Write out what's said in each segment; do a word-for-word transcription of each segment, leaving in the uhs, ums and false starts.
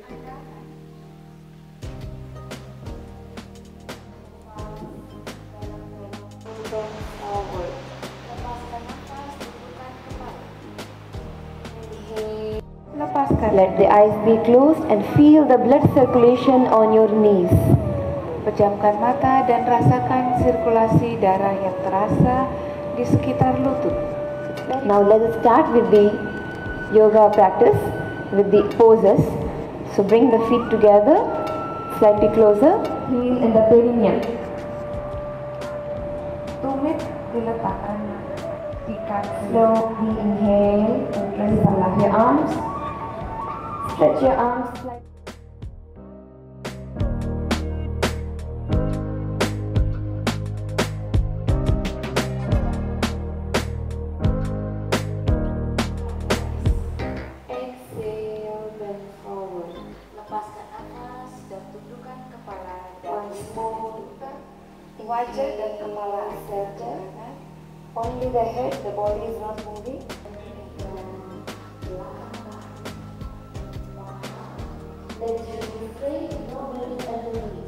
Let the eyes be closed and feel the blood circulation on your knees. Pejamkan mata dan rasakan sirkulasi darah yang terasa di sekitar lutut. Now let us start with the yoga practice, with the poses. So bring the feet together, slightly closer, heel in the perineum. Tumit diletakkan di kaki. Slowly inhale, and release your arms. Stretch your arms slightly. Exhale, bend forward. Lepaskan nafas dan tundukkan kepala. Once more, wajah dan kepala center. Only the head, the body is not moving. Let it be straight, no moving at the knees.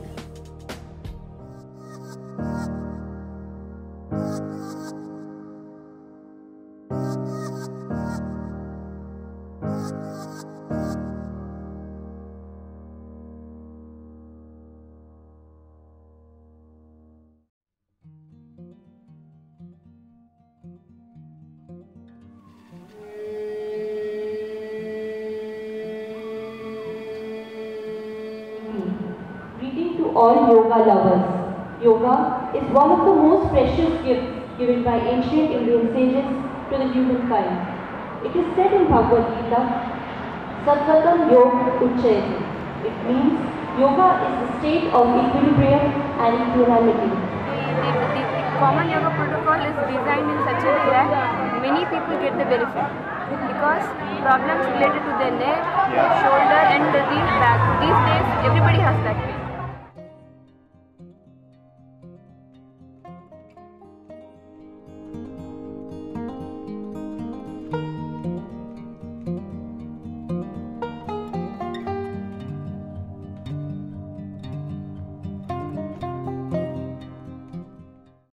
Greeting to all yoga lovers. Yoga is one of the most precious gifts given by ancient Indian sages to the humankind. It is said in Bhagavad Gita, Sattvatam Yoga Uchayati. It means yoga is the state of equilibrium and equanimity. The, the, the common yoga protocol is designed in such a way that many people get the benefit, because problems related to their neck, shoulder and the back, these days everybody has that.